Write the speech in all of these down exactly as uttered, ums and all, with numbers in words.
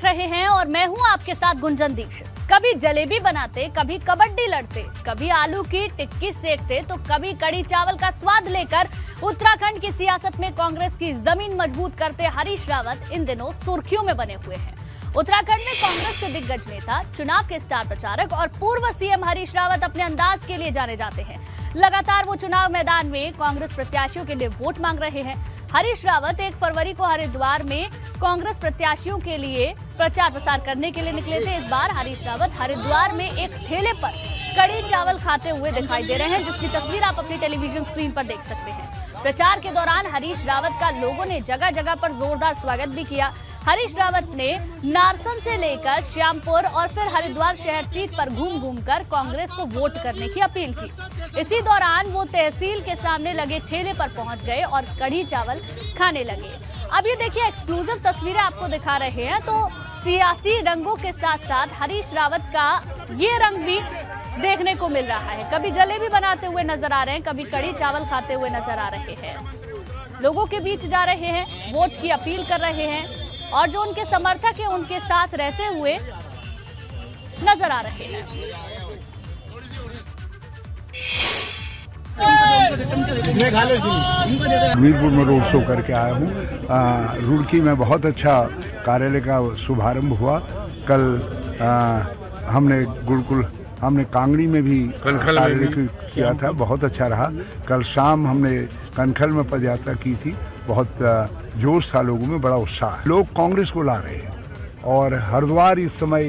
रहे हैं और मैं हूं आपके साथ गुंजन दीक्षित। कभी जलेबी बनाते, कभी कबड्डी लड़ते, कभी आलू की टिक्की सेकते, तो कभी कड़ी चावल का स्वाद लेकर उत्तराखंड की सियासत में कांग्रेस की जमीन मजबूत करते हरीश रावत इन दिनों सुर्खियों में बने हुए हैं। उत्तराखंड में कांग्रेस के दिग्गज नेता, चुनाव के स्टार प्रचारक और पूर्व सीएम हरीश रावत अपने अंदाज के लिए जाने जाते हैं। लगातार वो चुनाव मैदान में कांग्रेस प्रत्याशियों के लिए वोट मांग रहे हैं। हरीश रावत एक फरवरी को हरिद्वार में कांग्रेस प्रत्याशियों के लिए प्रचार प्रसार करने के लिए निकले थे। इस बार हरीश रावत हरिद्वार में एक ठेले पर कड़ी चावल खाते हुए दिखाई दे रहे हैं, जिसकी तस्वीर आप अपनी टेलीविजन स्क्रीन पर देख सकते हैं। प्रचार के दौरान हरीश रावत का लोगों ने जगह जगह पर जोरदार स्वागत भी किया। हरीश रावत ने नारसन से लेकर श्यामपुर और फिर हरिद्वार शहर सीट पर घूम घूम कर कांग्रेस को वोट करने की अपील की। इसी दौरान वो तहसील के सामने लगे ठेले पर पहुंच गए और कढ़ी चावल खाने लगे। अब ये देखिए, एक्सक्लूसिव तस्वीरें आपको दिखा रहे हैं। तो सियासी रंगों के साथ साथ हरीश रावत का ये रंग भी देखने को मिल रहा है। कभी जलेबी बनाते हुए नजर आ रहे हैं, कभी कढ़ी चावल खाते हुए नजर आ रहे हैं। लोगों के बीच जा रहे हैं, वोट की अपील कर रहे हैं और जो उनके समर्थक हैं उनके साथ रहते हुए नजर आ रहे हैं। हमीरपुर में रोड शो करके आया हूँ। रुड़की में बहुत अच्छा कार्यालय का शुभारंभ हुआ। कल आ, हमने गुरुकुल हमने कांगड़ी में भी कार्यालय किया था, बहुत अच्छा रहा। कल शाम हमने कनखल में पदयात्रा की थी, बहुत जोश था लोगों में, बड़ा उत्साह। लोग कांग्रेस को ला रहे हैं और हरिद्वार इस समय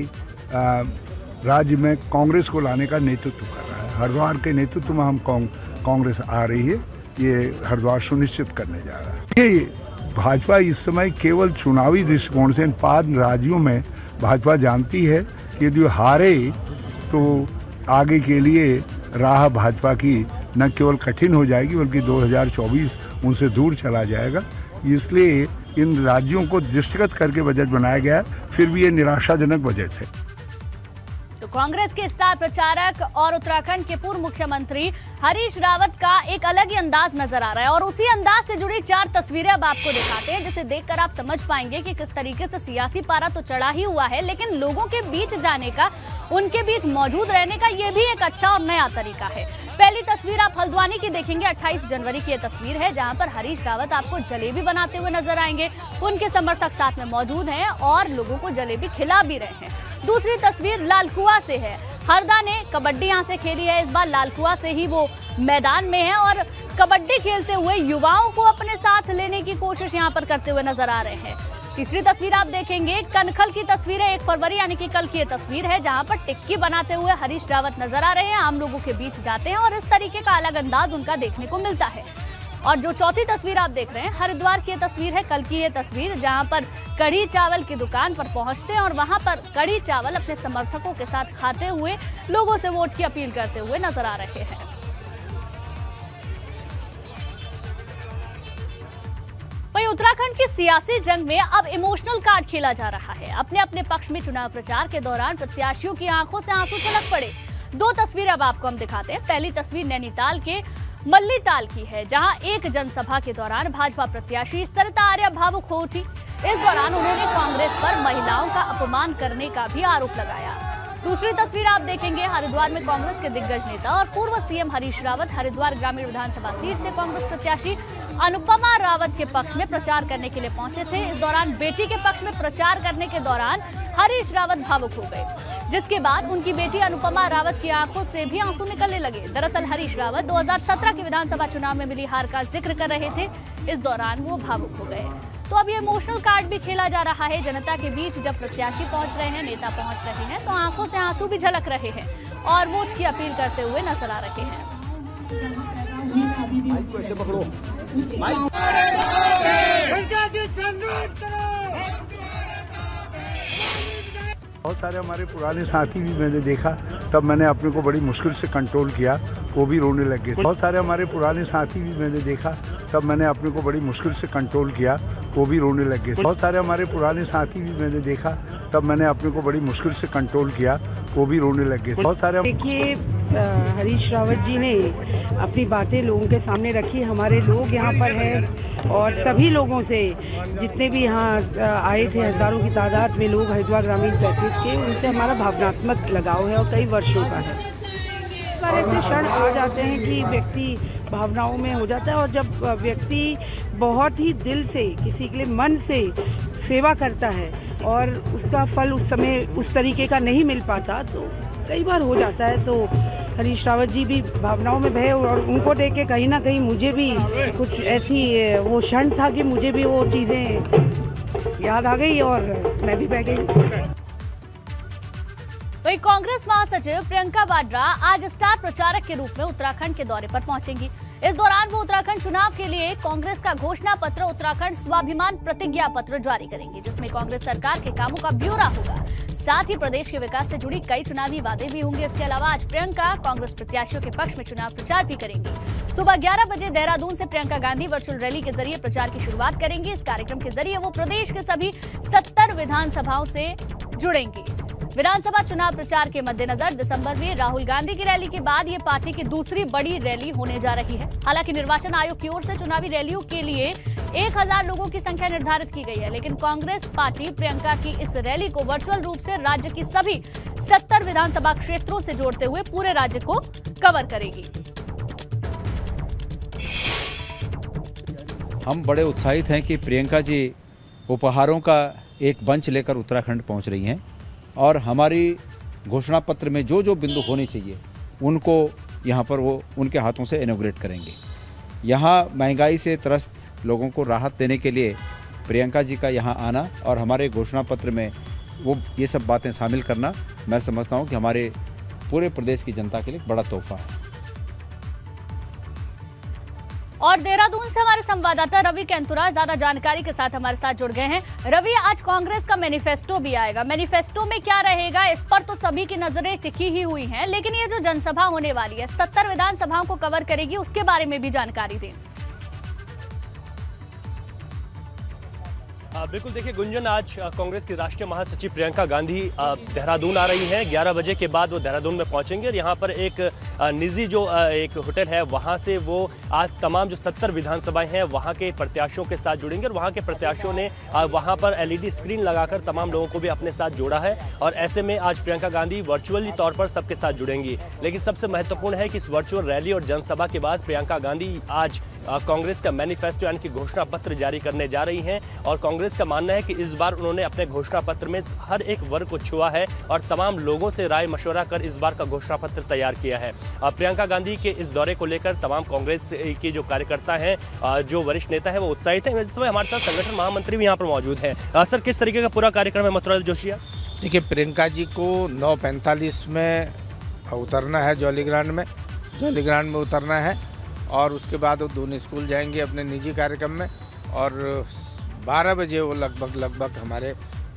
राज्य में कांग्रेस को लाने का नेतृत्व कर रहा है। हरिद्वार के नेतृत्व में हम कांग्रेस आ रही है, ये हरिद्वार सुनिश्चित करने जा रहा है। ये भाजपा इस समय केवल चुनावी दृष्टिकोण से इन पांच राज्यों में भाजपा जानती है कि यदि हारे तो आगे के लिए राह भाजपा की न केवल कठिन हो जाएगी बल्कि दो हज़ार चौबीस उनसे दूर चला जाएगा। इसलिए इन राज्यों को दृष्टिगत करके बजट बनाया गया, फिर भी ये निराशाजनक बजट है। तो कांग्रेस के स्टार प्रचारक और उत्तराखंड के पूर्व मुख्यमंत्री हरीश रावत का एक अलग ही अंदाज नजर आ रहा है और उसी अंदाज से जुड़ी चार तस्वीरें अब आपको दिखाते हैं, जिसे देखकर आप समझ पाएंगे कि किस तरीके से सियासी पारा तो चढ़ा ही हुआ है, लेकिन लोगों के बीच जाने का, उनके बीच मौजूद रहने का ये भी एक अच्छा और नया तरीका है। पहली तस्वीर आप हल्द्वानी की देखेंगे। अट्ठाईस जनवरी की यह तस्वीर है, जहां पर हरीश रावत आपको जलेबी बनाते हुए नजर आएंगे। उनके समर्थक साथ में मौजूद हैं और लोगों को जलेबी खिला भी रहे हैं। दूसरी तस्वीर लालकुआ से है। हरदा ने कबड्डी यहां से खेली है, इस बार लालकुआ से ही वो मैदान में है और कबड्डी खेलते हुए युवाओं को अपने साथ लेने की कोशिश यहां पर करते हुए नजर आ रहे हैं। तीसरी तस्वीर आप देखेंगे, कनखल की तस्वीर है। एक फरवरी यानी कि कल की ये तस्वीर है, जहां पर टिक्की बनाते हुए हरीश रावत नजर आ रहे हैं, आम लोगों के बीच जाते हैं और इस तरीके का अलग अंदाज उनका देखने को मिलता है। और जो चौथी तस्वीर आप देख रहे हैं, हरिद्वार की तस्वीर है, कल की ये तस्वीर, जहां पर कढ़ी चावल की दुकान पर पहुंचते हैं और वहां पर कढ़ी चावल अपने समर्थकों के साथ खाते हुए लोगों से वोट की अपील करते हुए नजर आ रहे हैं। वहीं उत्तराखंड की सियासी जंग में अब इमोशनल कार्ड खेला जा रहा है। अपने अपने पक्ष में चुनाव प्रचार के दौरान प्रत्याशियों की आंखों से आंसू छलक पड़े। दो तस्वीरें अब आपको हम दिखाते हैं। पहली तस्वीर नैनीताल के मल्लीताल की है, जहां एक जनसभा के दौरान भाजपा प्रत्याशी सरिता आर्या भावुक हो उठी। इस दौरान उन्होंने कांग्रेस पर महिलाओं का अपमान करने का भी आरोप लगाया। दूसरी तस्वीर आप देखेंगे, हरिद्वार में कांग्रेस के दिग्गज नेता और पूर्व सीएम हरीश रावत हरिद्वार ग्रामीण विधानसभा सीट से कांग्रेस प्रत्याशी अनुपमा रावत के पक्ष में प्रचार करने के लिए पहुंचे थे। इस दौरान बेटी के पक्ष में प्रचार करने के दौरान हरीश रावत भावुक हो गए, जिसके बाद उनकी बेटी अनुपमा रावत की आंखों से भी आंसू निकलने लगे। दरअसल हरीश रावत दो हज़ार सत्रह के विधानसभा चुनाव में मिली हार का जिक्र कर रहे थे, इस दौरान वो भावुक हो गए। तो अब ये इमोशनल कार्ड भी खेला जा रहा है। जनता के बीच जब प्रत्याशी पहुंच रहे हैं, नेता पहुंच रहे हैं, तो आंखों से आंसू भी झलक रहे हैं और वोट की अपील करते हुए नजर आ रहे हैं। बहुत सारे हमारे पुराने साथी भी मैंने देखा, तब मैंने अपने को बड़ी मुश्किल से कंट्रोल किया, वो भी रोने लग गए। बहुत सारे हमारे पुराने साथी भी मैंने देखा, तब मैंने अपने को बड़ी मुश्किल से कंट्रोल किया, वो भी रोने लग गए। बहुत सारे हमारे पुराने साथी भी मैंने देखा, तब मैंने अपने को बड़ी मुश्किल से कंट्रोल किया, वो भी रोने लग गए। बहुत सारे देखिए हरीश रावत जी ने अपनी बातें लोगों के सामने रखी। हमारे लोग यहाँ पर हैं और सभी लोगों से, जितने भी यहाँ आए थे हज़ारों की तादाद में लोग हरिद्वार ग्रामीण पैकेज के, उनसे हमारा भावनात्मक लगाव है और कई वर्षों का है। बार ऐसे क्षण आ जाते हैं कि व्यक्ति भावनाओं में हो जाता है, और जब व्यक्ति बहुत ही दिल से किसी के लिए मन से सेवा करता है और उसका फल उस समय उस तरीके का नहीं मिल पाता तो कई बार हो जाता है। तो हरीश रावत जी भी भावनाओं में बहे और उनको देख के कहीं ना कहीं मुझे भी कुछ ऐसी वो क्षण था कि मुझे भी वो चीज़ें याद आ गई और मैं भी बह गई। वहीं कांग्रेस महासचिव प्रियंका वाड्रा आज स्टार प्रचारक के रूप में उत्तराखंड के दौरे पर पहुंचेंगी। इस दौरान वो उत्तराखंड चुनाव के लिए कांग्रेस का घोषणा पत्र उत्तराखंड स्वाभिमान प्रतिज्ञा पत्र जारी करेंगी, जिसमें कांग्रेस सरकार के कामों का ब्यौरा होगा। साथ ही प्रदेश के विकास से जुड़ी कई चुनावी वादे भी होंगे। इसके अलावा आज प्रियंका कांग्रेस प्रत्याशियों के पक्ष में चुनाव प्रचार भी करेंगी। सुबह ग्यारह बजे देहरादून से प्रियंका गांधी वर्चुअल रैली के जरिए प्रचार की शुरुआत करेंगी। इस कार्यक्रम के जरिए वो प्रदेश के सभी सत्तर विधानसभाओं से जुड़ेंगी। विधानसभा चुनाव प्रचार के मद्देनजर दिसंबर में राहुल गांधी की रैली के बाद ये पार्टी की दूसरी बड़ी रैली होने जा रही है। हालांकि निर्वाचन आयोग की ओर से चुनावी रैलियों के लिए एक हजार लोगों की संख्या निर्धारित की गई है, लेकिन कांग्रेस पार्टी प्रियंका की इस रैली को वर्चुअल रूप से राज्य की सभी सत्तर विधानसभा क्षेत्रों से जोड़ते हुए पूरे राज्य को कवर करेगी। हम बड़े उत्साहित हैं कि प्रियंका जी उपहारों का एक बंच लेकर उत्तराखंड पहुंच रही हैं और हमारी घोषणा पत्र में जो जो बिंदु होने चाहिए उनको यहाँ पर वो उनके हाथों से इनॉग्रेट करेंगे। यहाँ महंगाई से त्रस्त लोगों को राहत देने के लिए प्रियंका जी का यहाँ आना और हमारे घोषणा पत्र में वो ये सब बातें शामिल करना, मैं समझता हूँ कि हमारे पूरे प्रदेश की जनता के लिए बड़ा तोहफा है। और देहरादून से हमारे संवाददाता रवि कैंतुरा ज्यादा जानकारी के साथ हमारे साथ जुड़ गए हैं। रवि, आज कांग्रेस का मैनिफेस्टो भी आएगा, मैनिफेस्टो में क्या रहेगा इस पर तो सभी की नजरें टिकी ही हुई हैं, लेकिन ये जो जनसभा होने वाली है सत्तर विधानसभाओं को कवर करेगी, उसके बारे में भी जानकारी दें। बिल्कुल, देखिए गुंजन, आज कांग्रेस की राष्ट्रीय महासचिव प्रियंका गांधी देहरादून आ रही हैं। ग्यारह बजे के बाद वो देहरादून में पहुंचेंगे और यहाँ पर एक निजी जो एक होटल है वहाँ से वो आज तमाम जो सत्तर विधानसभाएं हैं वहाँ के प्रत्याशियों के साथ जुड़ेंगे और वहाँ के प्रत्याशियों ने वहाँ पर एलईडी स्क्रीन लगाकर तमाम लोगों को भी अपने साथ जोड़ा है और ऐसे में आज प्रियंका गांधी वर्चुअली तौर पर सबके साथ जुड़ेंगी। लेकिन सबसे महत्वपूर्ण है कि इस वर्चुअल रैली और जनसभा के बाद प्रियंका गांधी आज कांग्रेस का मैनिफेस्टो यानी कि घोषणा पत्र जारी करने जा रही हैं और कांग्रेस का मानना है कि इस बार उन्होंने अपने घोषणा पत्र में हर एक वर्ग को छुआ है और तमाम लोगों से राय मशवरा कर इस बार का घोषणा पत्र तैयार किया है। प्रियंका गांधी के इस दौरे को लेकर तमाम कांग्रेस के जो कार्यकर्ता हैं, जो वरिष्ठ नेता हैं, वो उत्साहित हैं। इस समय हमारे साथ संगठन महामंत्री भी यहाँ पर मौजूद हैं। सर, किस तरीके का पूरा कार्यक्रम है मथुरा जोशिया? देखिए, प्रियंका जी को नौ पैंतालीस में उतरना है, जौलीग्रांड में जौलीग्रांड में उतरना है और उसके बाद वो दोनों स्कूल जाएंगे अपने निजी कार्यक्रम में और बारह बजे वो लगभग लगभग हमारे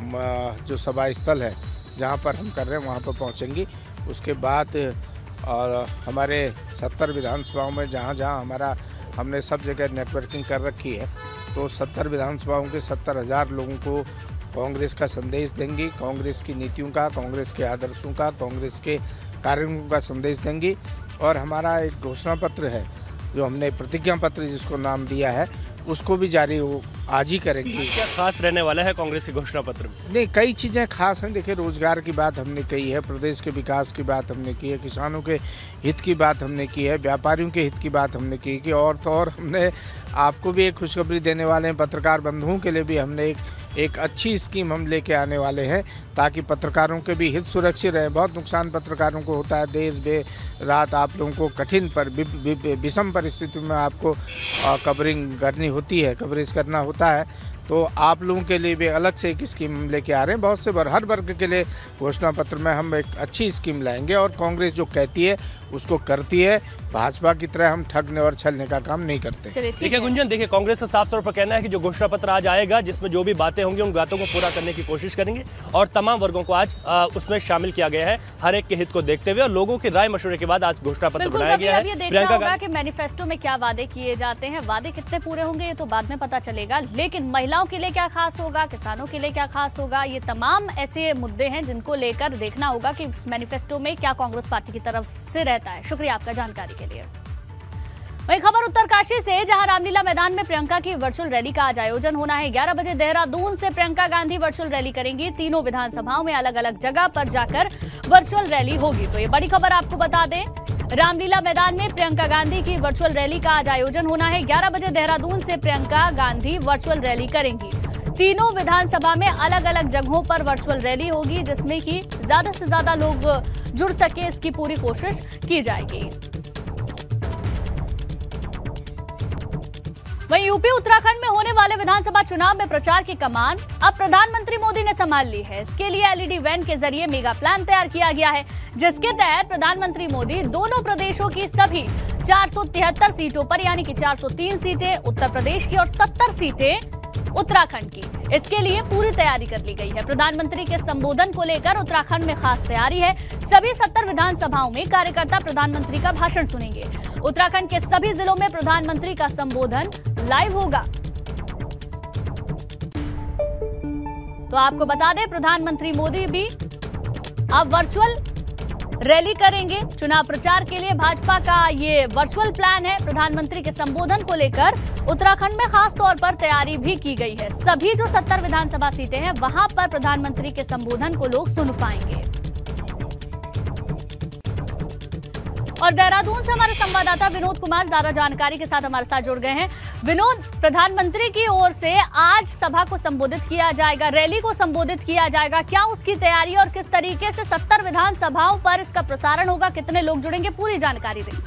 जो सभा स्थल है जहाँ पर हम कर रहे हैं वहाँ पर पहुँचेंगी। उसके बाद और हमारे सत्तर विधानसभाओं में जहाँ जहाँ हमारा हमने सब जगह नेटवर्किंग कर रखी है, तो सत्तर विधानसभाओं के सत्तर हज़ार लोगों को कांग्रेस का संदेश देंगी, कांग्रेस की नीतियों का, कांग्रेस के आदर्शों का, कांग्रेस के कार्यक्रमों का संदेश देंगी। और हमारा एक घोषणा पत्र है जो हमने प्रतिज्ञा पत्र जिसको नाम दिया है उसको भी जारी हो आज ही करेंगे। क्या खास रहने वाला है कांग्रेस के घोषणा पत्र में? नहीं, कई चीज़ें खास हैं। देखिए, रोजगार की बात हमने कही है, प्रदेश के विकास की बात हमने की है, किसानों के हित की बात हमने की है, व्यापारियों के हित की बात हमने की कि और तो और हमने आपको भी एक खुशखबरी देने वाले हैं, पत्रकार बंधुओं के लिए भी हमने एक एक अच्छी स्कीम हम लेके आने वाले हैं ताकि पत्रकारों के भी हित सुरक्षित रहे। बहुत नुकसान पत्रकारों को होता है, देर देर रात आप लोगों को कठिन पर विषम परिस्थितियों में आपको कवरिंग करनी होती है, कवरेज करना होता है, तो आप लोगों के लिए भी अलग से एक स्कीम हम लेके आ रहे हैं। बहुत से बार हर वर्ग के लिए घोषणा पत्र में हम एक अच्छी स्कीम लाएंगे और कांग्रेस जो कहती है उसको करती है। भाजपा की तरह हम ठगने और छलने का काम नहीं करते। देखिए गुंजन, देखिए कांग्रेस का साफ तौर पर कहना है कि जो घोषणा पत्र आज आएगा जिसमें जो भी बातें होंगी उन बातों को पूरा करने की कोशिश करेंगे और तमाम वर्गों को आज आ, उसमें शामिल किया गया है हर एक के हित को देखते हुए और लोगों की राय मशवरे के बाद आज घोषणा पत्र बनाया गया है। प्रियंका गांधी के मैनिफेस्टो में क्या वादे किए जाते हैं, वादे कितने पूरे होंगे ये तो बाद में पता चलेगा, लेकिन महिलाओं महिलाओं के लिए क्या खास होगा, किसानों के लिए क्या खास होगा, ये तमाम ऐसे मुद्दे हैं जिनको लेकर देखना होगा कि इस मैनिफेस्टो में क्या कांग्रेस पार्टी की तरफ से रहता है। शुक्रिया आपका जानकारी के लिए। वही खबर उत्तरकाशी से, जहां रामलीला मैदान में प्रियंका की वर्चुअल रैली का आज आयोजन होना है। ग्यारह बजे देहरादून से प्रियंका गांधी वर्चुअल रैली करेंगी। तीनों विधानसभाओं में अलग अलग जगह पर जाकर वर्चुअल रैली होगी। तो ये बड़ी खबर आपको बता दें, रामलीला मैदान में प्रियंका गांधी की वर्चुअल रैली का आज आयोजन होना है। ग्यारह बजे देहरादून से प्रियंका गांधी वर्चुअल रैली करेंगी। तीनों विधानसभा में अलग अलग जगहों पर वर्चुअल रैली होगी, जिसमें कि ज्यादा से ज्यादा लोग जुड़ सके, इसकी पूरी कोशिश की जाएगी। वहीं यूपी उत्तराखंड में होने वाले विधानसभा चुनाव में प्रचार की कमान अब प्रधानमंत्री मोदी ने संभाल ली है। इसके लिए एलईडी वैन के जरिए मेगा प्लान तैयार किया गया है, जिसके तहत प्रधानमंत्री मोदी दोनों प्रदेशों की सभी चार सौ तिहत्तर सीटों पर, यानी कि चार सौ तीन सीटें उत्तर प्रदेश की और सत्तर सीटें उत्तराखंड की, इसके लिए पूरी तैयारी कर ली गई है। प्रधानमंत्री के संबोधन को लेकर उत्तराखंड में खास तैयारी है। सभी सत्तर विधानसभाओं में कार्यकर्ता प्रधानमंत्री का भाषण सुनेंगे। उत्तराखंड के सभी जिलों में प्रधानमंत्री का संबोधन लाइव होगा। तो आपको बता दें, प्रधानमंत्री मोदी भी अब वर्चुअल रैली करेंगे। चुनाव प्रचार के लिए भाजपा का ये वर्चुअल प्लान है। प्रधानमंत्री के संबोधन को लेकर उत्तराखंड में खास तौर पर तैयारी भी की गई है। सभी जो सत्तर विधानसभा सीटें हैं, वहां पर प्रधानमंत्री के संबोधन को लोग सुन पाएंगे। और देहरादून से हमारे संवाददाता विनोद कुमार ज्यादा जानकारी के साथ हमारे साथ जुड़ गए हैं। विनोद, प्रधानमंत्री की ओर से आज सभा को संबोधित किया जाएगा, रैली को संबोधित किया जाएगा, क्या उसकी तैयारी और किस तरीके से सत्तर विधानसभाओं पर इसका प्रसारण होगा, कितने लोग जुड़ेंगे, पूरी जानकारी दें।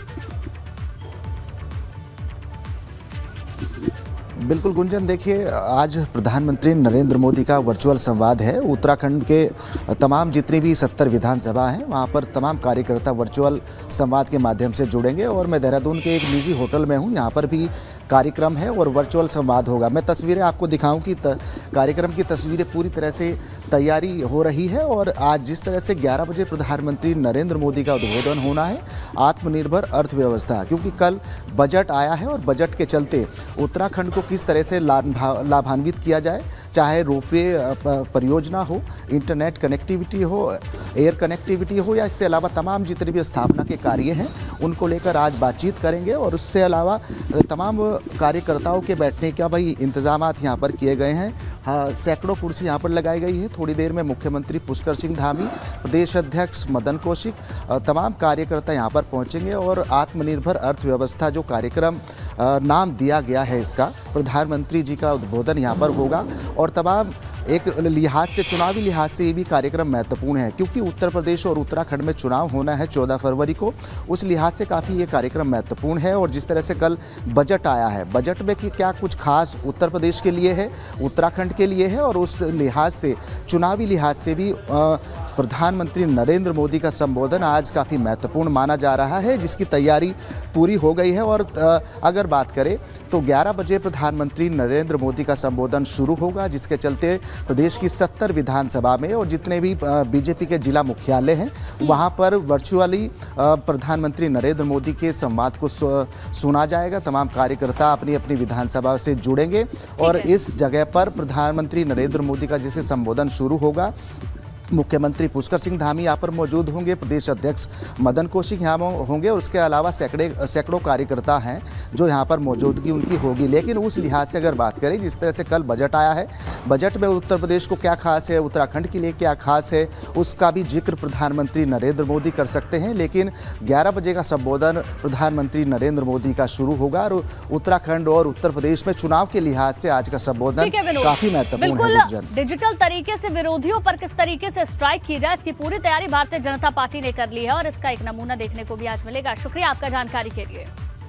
बिल्कुल गुंजन, देखिए आज प्रधानमंत्री नरेंद्र मोदी का वर्चुअल संवाद है। उत्तराखंड के तमाम जितनी भी सत्तर विधानसभा हैं, वहाँ पर तमाम कार्यकर्ता वर्चुअल संवाद के माध्यम से जुड़ेंगे। और मैं देहरादून के एक निजी होटल में हूँ, यहाँ पर भी कार्यक्रम है और वर्चुअल संवाद होगा। मैं तस्वीरें आपको दिखाऊं कि त, कार्यक्रम की तस्वीरें पूरी तरह से तैयारी हो रही है। और आज जिस तरह से ग्यारह बजे प्रधानमंत्री नरेंद्र मोदी का उद्बोधन होना है, आत्मनिर्भर अर्थव्यवस्था, क्योंकि कल बजट आया है और बजट के चलते उत्तराखंड को किस तरह से लाभान्वित किया जाए, चाहे रोपवे परियोजना हो, इंटरनेट कनेक्टिविटी हो, एयर कनेक्टिविटी हो, या इससे अलावा तमाम जितने भी स्थापना के कार्य हैं उनको लेकर आज बातचीत करेंगे। और उससे अलावा तमाम कार्यकर्ताओं के बैठने का भाई इंतजामात यहाँ पर किए गए हैं। हाँ, सैकड़ों कुर्सी यहाँ पर लगाई गई है। थोड़ी देर में मुख्यमंत्री पुष्कर सिंह धामी, प्रदेश अध्यक्ष मदन कौशिक, तमाम कार्यकर्ता यहाँ पर पहुँचेंगे। और आत्मनिर्भर अर्थव्यवस्था जो कार्यक्रम नाम दिया गया है, इसका प्रधानमंत्री जी का उद्बोधन यहाँ पर होगा। और तमाम एक लिहाज से, चुनावी लिहाज से ये भी कार्यक्रम महत्वपूर्ण है, क्योंकि उत्तर प्रदेश और उत्तराखंड में चुनाव होना है चौदह फरवरी को। उस लिहाज से काफ़ी ये कार्यक्रम महत्वपूर्ण है। और जिस तरह से कल बजट आया है, बजट में कि क्या कुछ खास उत्तर प्रदेश के लिए है, उत्तराखंड के लिए है, और उस लिहाज से, चुनावी लिहाज से भी प्रधानमंत्री नरेंद्र मोदी का संबोधन आज काफ़ी महत्वपूर्ण माना जा रहा है, जिसकी तैयारी पूरी हो गई है। और अगर बात करें तो ग्यारह बजे प्रधानमंत्री नरेंद्र मोदी का संबोधन शुरू होगा, जिसके चलते प्रदेश की सत्तर विधानसभा में और जितने भी बीजेपी के जिला मुख्यालय हैं, वहां पर वर्चुअली प्रधानमंत्री नरेंद्र मोदी के संवाद को सुना जाएगा। तमाम कार्यकर्ता अपनी अपनी विधानसभा से जुड़ेंगे और इस जगह पर प्रधानमंत्री नरेंद्र मोदी का जैसे संबोधन शुरू होगा, मुख्यमंत्री पुष्कर सिंह धामी यहाँ पर मौजूद होंगे, प्रदेश अध्यक्ष मदन कौशिक यहाँ होंगे, और उसके अलावा सैकड़े सैकड़ों कार्यकर्ता हैं जो यहाँ पर मौजूदगी उनकी होगी। लेकिन उस लिहाज से अगर बात करें, जिस तरह से कल बजट आया है, बजट में उत्तर प्रदेश को क्या खास है, उत्तराखंड के लिए क्या खास है, उसका भी जिक्र प्रधानमंत्री नरेंद्र मोदी कर सकते हैं। लेकिन ग्यारह बजे का संबोधन प्रधानमंत्री नरेंद्र मोदी का शुरू होगा और उत्तराखंड और उत्तर प्रदेश में चुनाव के लिहाज से आज का संबोधन काफी महत्वपूर्ण है। डिजिटल तरीके से विरोधियों पर किस तरीके से स्ट्राइक की जाए, इसकी पूरी तैयारी भारतीय जनता पार्टी ने कर ली है और इसका एक नमूना देखने को भी आज मिलेगा। शुक्रिया आपका जानकारी के लिए।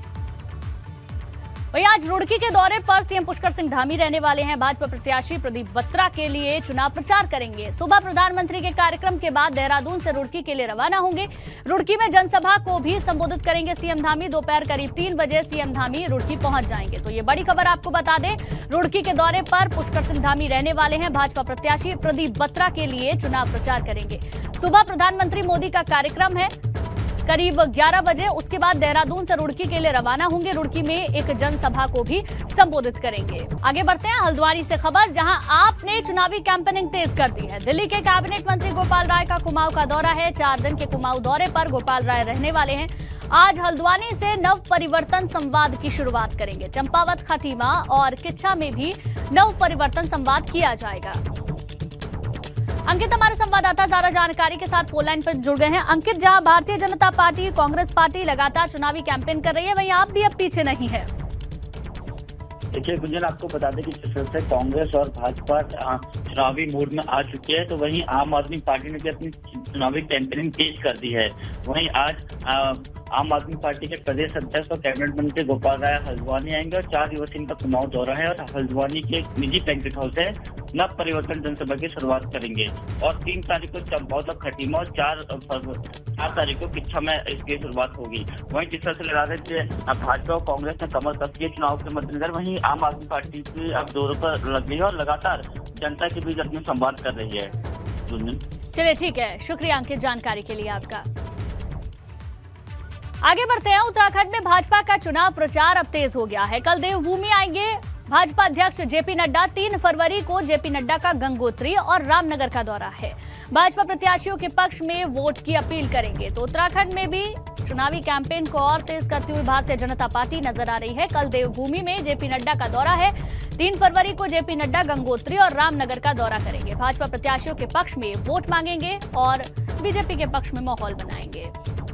वहीं आज रुड़की के दौरे पर सीएम पुष्कर सिंह धामी रहने वाले हैं। भाजपा प्रत्याशी प्रदीप बत्रा के लिए चुनाव प्रचार करेंगे। सुबह प्रधानमंत्री के कार्यक्रम के बाद देहरादून से रुड़की के लिए रवाना होंगे। रुड़की में जनसभा को भी संबोधित करेंगे सीएम धामी। दोपहर करीब तीन बजे सीएम धामी रुड़की पहुंच जाएंगे। तो ये बड़ी खबर आपको बता दें, रुड़की के दौरे पर पुष्कर सिंह धामी रहने वाले हैं। भाजपा प्रत्याशी प्रदीप बत्रा के लिए चुनाव प्रचार करेंगे। सुबह प्रधानमंत्री मोदी का कार्यक्रम है करीब ग्यारह बजे। उसके बाद देहरादून से रुड़की के लिए रवाना होंगे। रुड़की में एक जनसभा को भी संबोधित करेंगे। आगे बढ़ते हैं हल्द्वानी से खबर, जहां आप ने चुनावी कैंपेनिंग तेज कर दी है। दिल्ली के कैबिनेट मंत्री गोपाल राय का कुमाऊं का दौरा है। चार दिन के कुमाऊं दौरे पर गोपाल राय रहने वाले हैं। आज हल्द्वानी से नव परिवर्तन संवाद की शुरुआत करेंगे। चंपावत, खटीमा और किच्छा में भी नव परिवर्तन संवाद किया जाएगा। अंकित हमारे संवाददाता ज्यादा जानकारी के साथ फोन लाइन पर जुड़ गए हैं। अंकित, जहां भारतीय जनता पार्टी, कांग्रेस पार्टी लगातार चुनावी कैंपेन कर रही है, वहीं आप भी अब पीछे नहीं है। देखिए गुंजन, आपको बता दें कि जिस तरह से कांग्रेस और भाजपा चुनावी मूड में आ चुकी है, तो वहीं आम आदमी पार्टी ने भी अपनी चुनावी कैंपेनिंग तेज कर दी है। वहीं आज आ, आम आदमी पार्टी के प्रदेश अध्यक्ष और कैबिनेट मंत्री गोपाल राय हल्द्वानी आएंगे और चार दिवसीय इनका कुमाऊं दौरा है और हल्द्वानी के एक निजी बैंकेट हाउस है नव परिवर्तन जनसभा की शुरुआत करेंगे। और तीन तारीख को चंपावत और खटीमा और चार चार तारीख को किच्छा में इसकी शुरुआत होगी। वहीं जिस तरह से लगा रहे थे भाजपा और कांग्रेस ने कमर कसी है चुनाव के मद्देनजर, वहीं आम आदमी पार्टी की अब दौरों पर लग गई है और लगातार जनता के बीच अपने संवाद कर रही है। चलिए ठीक है, शुक्रिया अंकित जानकारी के लिए आपका। आगे बढ़ते हैं। उत्तराखंड में भाजपा का चुनाव प्रचार अब तेज हो गया है। कल देवभूमि आएंगे भाजपा अध्यक्ष जेपी नड्डा। तीन फरवरी को जेपी नड्डा का गंगोत्री और रामनगर का दौरा है। भाजपा प्रत्याशियों के पक्ष में वोट की अपील करेंगे। तो उत्तराखंड में भी चुनावी कैंपेन को और तेज करती हुई भारतीय जनता पार्टी नजर आ रही है। कल देवभूमि में जेपी नड्डा का दौरा है। तीन फरवरी को जेपी नड्डा गंगोत्री और रामनगर का दौरा करेंगे। भाजपा प्रत्याशियों के पक्ष में वोट मांगेंगे और बीजेपी के पक्ष में माहौल बनाएंगे।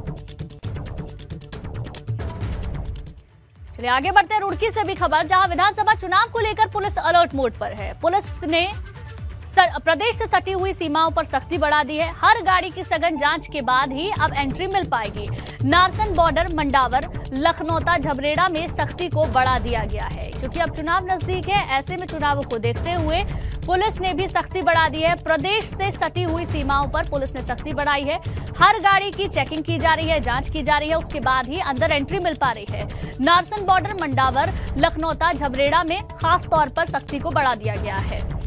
चलिए आगे बढ़ते हैं। रुड़की से भी खबर, जहां विधानसभा चुनाव को लेकर पुलिस अलर्ट मोड पर है। पुलिस ने प्रदेश से सटी हुई सीमाओं पर सख्ती बढ़ा दी है। हर गाड़ी की सघन जांच के बाद ही अब एंट्री मिल पाएगी। नारसन बॉर्डर, मंडावर, लखनौता, झबरेड़ा में सख्ती को बढ़ा दिया गया है, क्योंकि अब चुनाव नजदीक है। ऐसे में चुनावों को देखते हुए पुलिस ने भी सख्ती बढ़ा दी है। प्रदेश से सटी हुई सीमाओं पर पुलिस ने सख्ती बढ़ाई है। हर गाड़ी की चेकिंग की जा रही है, जांच की जा रही है, उसके बाद ही अंदर एंट्री मिल पा रही है। नारसन बॉर्डर, मंडावर, लखनौता, झबरेड़ा में खास तौर पर सख्ती को बढ़ा दिया गया है।